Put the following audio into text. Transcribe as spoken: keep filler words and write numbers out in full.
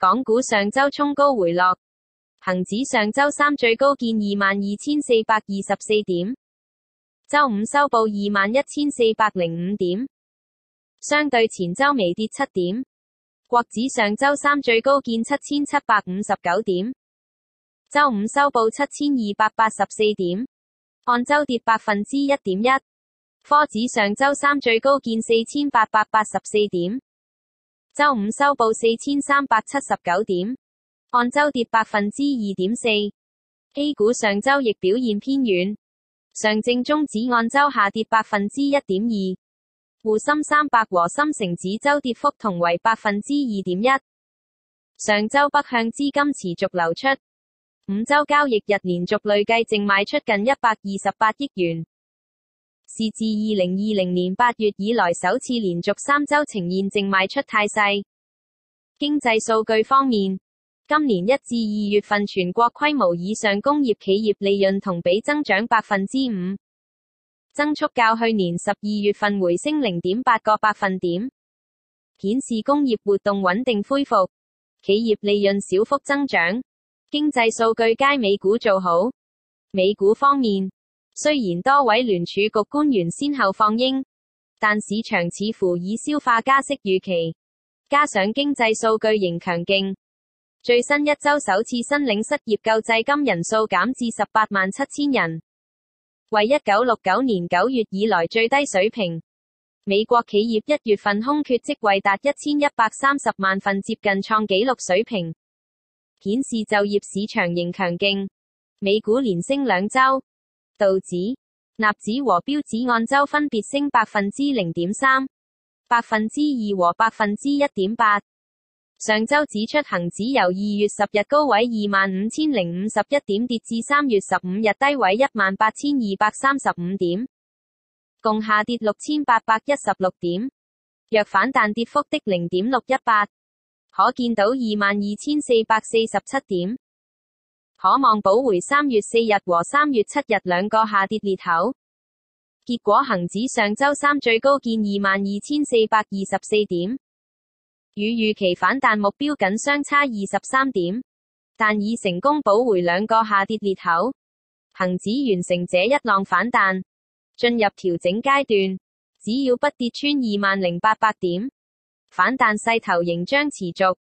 港股上周衝高回落，恒指上周三最高見二萬二千四百二十四點，周五收報二萬一千四百零五點，相對前周微跌七點。國指上周三最高見七千七百五十九點，周五收報七千二百八十四點，按周跌百分之一點一。科指上周三最高見四千八百八十四點，周五收報四千三百七十九點，按周跌百分之二點四。A 股上周亦表現偏軟，上證綜指按周下跌百分之一點二，滬深三百和深成指周跌幅同為百分之二點一。上周北向資金持續流出，五周交易日連續累計淨賣出近一百二十八億元，是自二零二零年八月以來首次連續三周呈現淨賣出態勢。經濟數據方面，今年一至二月份全國規模以上工業企業利潤同比增長百分之五，增速較去年十二月份回升零點八個百分點，顯示工業活動穩定恢復，企業利潤小幅增長。經濟數據皆美股做好。美股方面，雖然多位聯儲局官員先後放鷹，但市場似乎已消化加息預期，加上經濟數據仍強勁，最新一周首次申領失業救濟金人數減至十八萬七千人，為一九六九年九月以來最低水平。美國企業一月份空缺職位達一千一百三十萬份，接近創紀錄水平，顯示就業市場仍強勁。美股連升兩周，道指、納指和標指按周分別升百分之零點三、百分之二和百分之一點八。上周指出，恒指由二月十日高位二萬五千零五十一點跌至三月十五日低位一萬八千二百三十五點，共下跌六千八百一十六點，若反彈跌幅的零點六一八，可見到二萬二千四百四十七點，可望補回三月四日和三月七日兩個下跌裂口。結果恒指上周三最高見二萬二千四百二十四點，與預期反彈目標僅相差二十三點，但已成功補回兩個下跌裂口。恒指完成這一浪反彈，進入調整階段，只要不跌穿二萬零八百點，反彈勢頭仍將持續。